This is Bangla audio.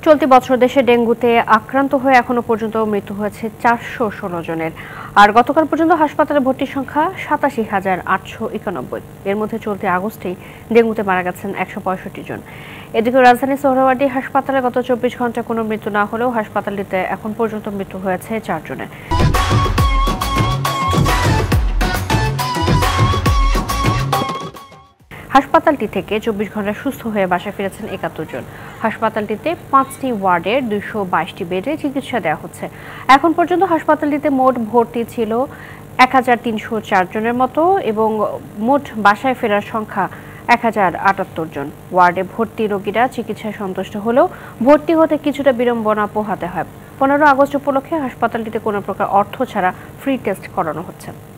চলতি বছর দেশে ডেঙ্গুতে আক্রান্ত হয়ে এখনো পর্যন্ত মৃত্যু হয়েছে 416 জনের। আর গতকাল পর্যন্ত হাসপাতালে ভর্তির সংখ্যা 87,891। এর মধ্যে চলতি আগস্টেই ডেঙ্গুতে মারা গেছেন 165 জন। এদিকে রাজধানী সোহরাওয়ার্দী হাসপাতালে গত 24 ঘন্টায় কোনো মৃত্যু না হলেও হাসপাতালটিতে এখন পর্যন্ত মৃত্যু হয়েছে 4 জনের। হাসপাতালটি থেকে 24 ঘন্টা সুস্থ হয়ে বাসায় ফিরেছেন 71 জন। হাসপাতালটিতে 5টি ওয়ার্ডের 222টি বেডে চিকিৎসা দেওয়া হচ্ছে। এখন পর্যন্ত হাসপাতালটিতে মোট ভর্তি ছিল 1304 জনের মতো এবং মোট বাসায় ফেরার সংখ্যা 1078 জন। ওয়ার্ডে ভর্তি রোগীরা চিকিৎসায় সন্তুষ্ট হলেও ভর্তি হতে কিছুটা বিড়ম্বনা পোহাতে হয়। 15 আগস্ট উপলক্ষে হাসপাতালটিতে কোনো প্রকার অর্থ ছাড়া ফ্রি টেস্ট করানো হচ্ছে।